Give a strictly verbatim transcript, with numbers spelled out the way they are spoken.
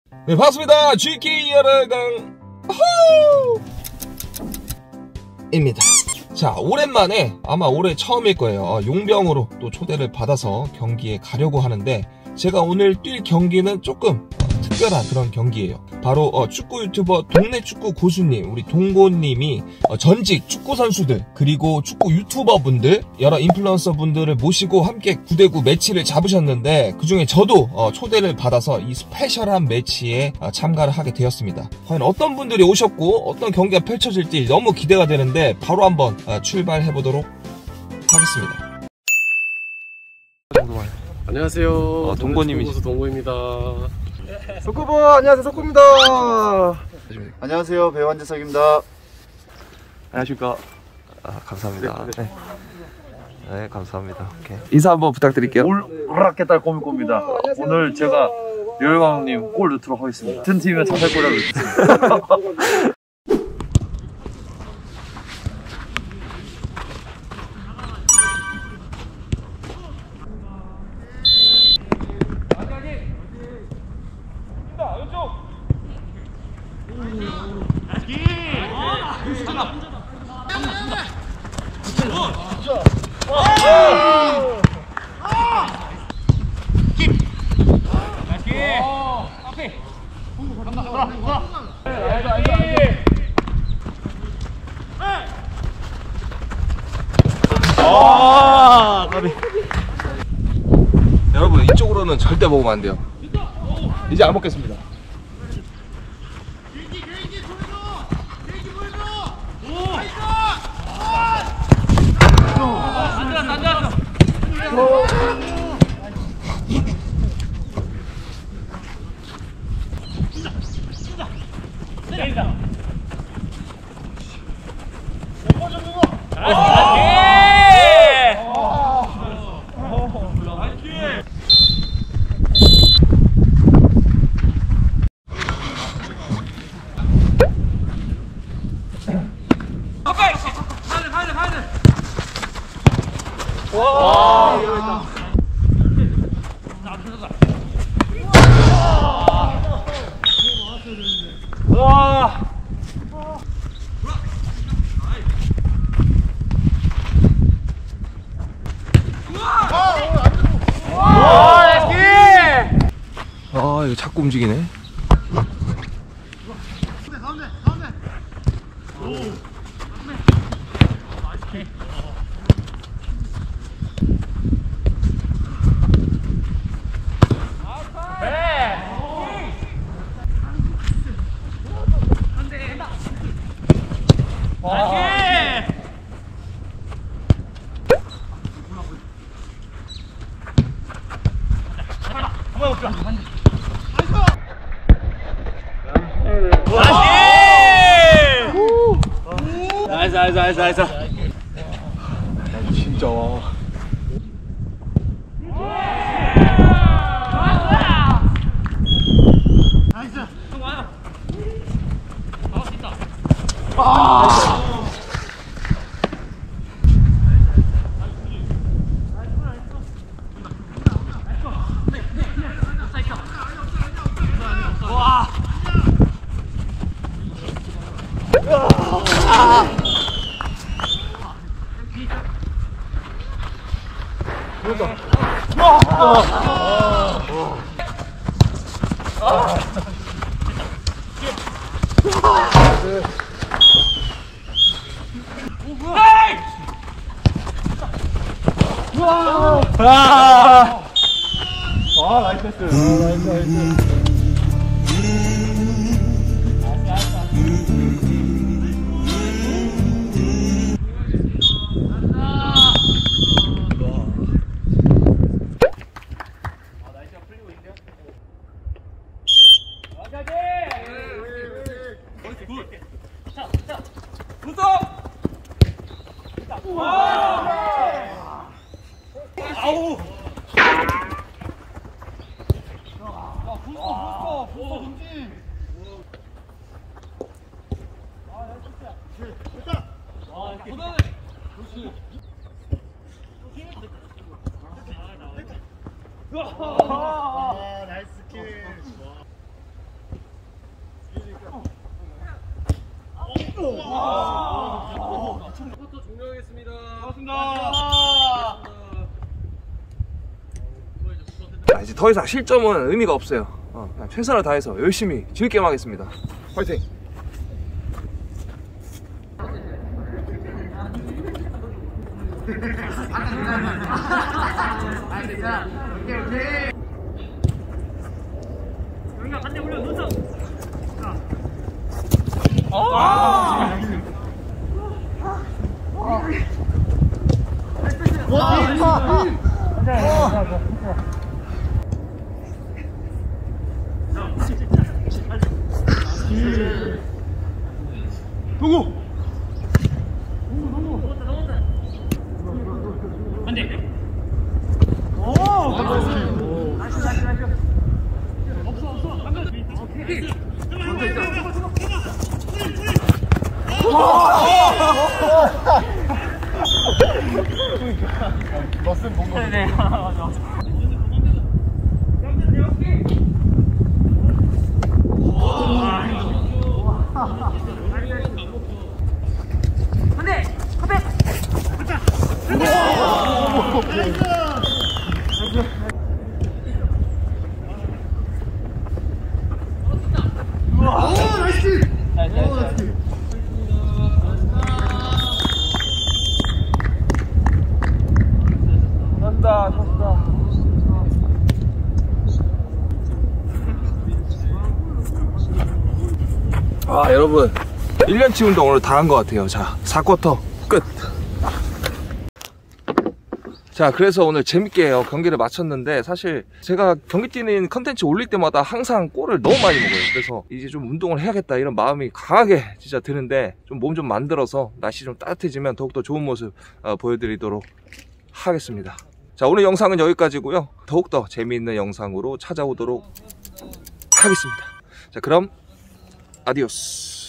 네, 반갑습니다. 지케이 야라강 입니다. 자, 오랜만에 아마 올해 처음일 거예요. 용병으로 또 초대를 받아서 경기에 가려고 하는데, 제가 오늘 뛸 경기는 조금 특별한 그런 경기예요. 바로 어, 축구 유튜버 동네 축구 고수님, 우리 동고님이 어, 전직 축구 선수들 그리고 축구 유튜버 분들, 여러 인플루언서 분들을 모시고 함께 구 대 구 매치를 잡으셨는데, 그중에 저도 어, 초대를 받아서 이 스페셜한 매치에 어, 참가를 하게 되었습니다. 과연 어떤 분들이 오셨고 어떤 경기가 펼쳐질지 너무 기대가 되는데, 바로 한번 어, 출발해 보도록 하겠습니다. 안녕하세요. 어, 동고님이시. 동고입니다. 석구부 안녕하세요, 석구입니다. 안녕하세요, 배우 한재석입니다. 안녕하십니까. 아, 감사합니다. 네, 네 감사합니다. 오케이. 인사 한번 부탁드릴게요. 올라겠다 고민꼬입니다. 오늘 제가 류영광님 골 넣도록 하겠습니다. 같은 팀이면 자살골이라고 넣겠습니다. 아, 까비. 여러분, 이쪽으로는 절대 먹으면 안 돼요. 이제 안 먹겠습니다. 아, 이거 자꾸 움직이네. 나이스 나이스 나이스 나이스. 진짜. 아, 나이스 패스. 아, 나이스, 나이스. 아우. 아, 나이스 킬. 자, 이제 더 이상 실점은 의미가 없어요. 어, 그냥 최선을 다해서 열심히 즐기게 하겠습니다. 화이팅! 도구. 머슴 본 거. 네, 맞아. 안돼. 졌다, 졌다. 아, 여러분, 일 년치 운동 오늘 다 한 것 같아요. 자, 사 쿼터 끝. 자, 그래서 오늘 재밌게 경기를 마쳤는데, 사실 제가 경기 뛰는 컨텐츠 올릴 때마다 항상 골을 너무 많이 먹어요. 그래서 이제 좀 운동을 해야겠다 이런 마음이 강하게 진짜 드는데, 좀 몸 좀 만들어서 날씨 좀 따뜻해지면 더욱더 좋은 모습 어, 보여드리도록 하겠습니다. 자, 오늘 영상은 여기까지고요. 더욱더 재미있는 영상으로 찾아오도록 하겠습니다. 자, 그럼 아디오스.